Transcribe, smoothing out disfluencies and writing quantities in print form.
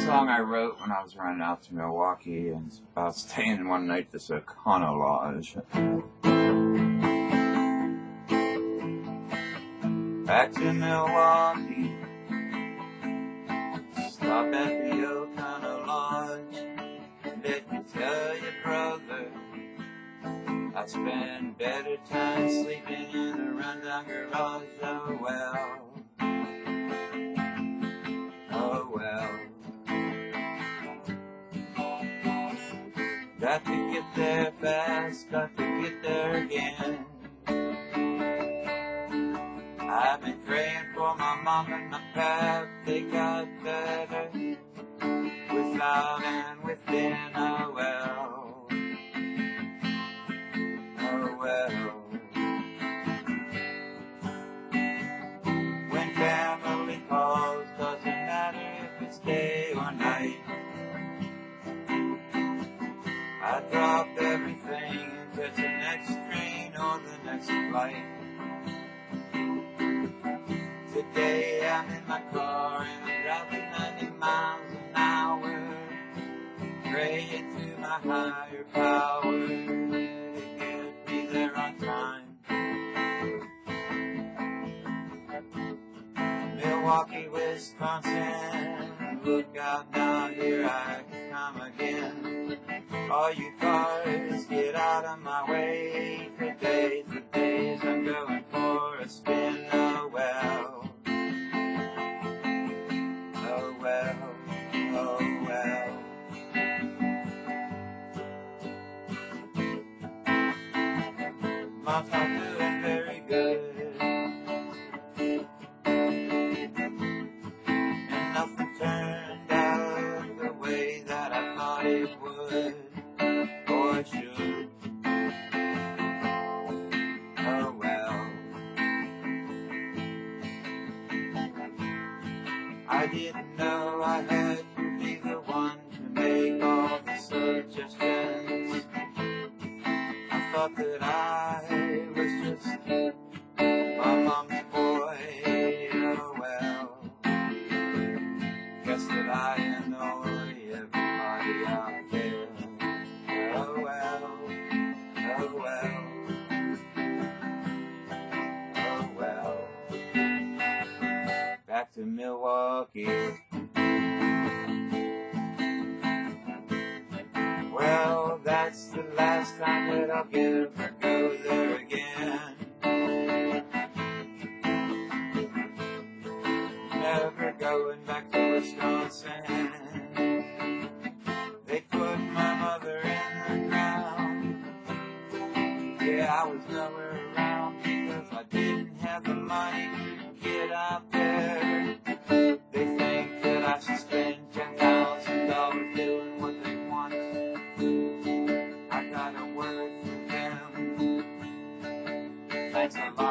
song I wrote when I was running out to Milwaukee, and it's about staying one night at this klnows. Back to Milwaukee, stop at the old Lodge. Let me tell you, brother, I spend better time sleeping in a rundown garage. Oh well, oh well. Got to get there fast, got to get there again. I've been praying for my mom and my pap, they got better without and within. Oh well, oh well. When family calls, doesn't matter if it's day or night, I drop everything and catch the next train or the next flight. Today I'm in my car and I'm driving 90 miles an hour, praying to my higher power to get me there on time. Milwaukee, Wisconsin, look out now, here I come again. All you cars, get out of my way. Today's I'm going for a spin. Oh well, oh well, oh well. Mom's not doing very good, and nothing turned out the way that I thought it would. Or should. Oh well. I didn't know I had to be the one to make all the suggestions. I thought that I was just my mom's boy. Oh well. Guess that I annoy everybody out there. Oh well, oh well, oh well. Back to Milwaukee. Well, that's the last time that I'll ever go there again. Never going back to Wisconsin. They put my mother in the ground. Yeah, I was nowhere around because I didn't have the money to get out there. They think that I should spend $10,000 doing what they want. I got a word for them. Thanks a lot.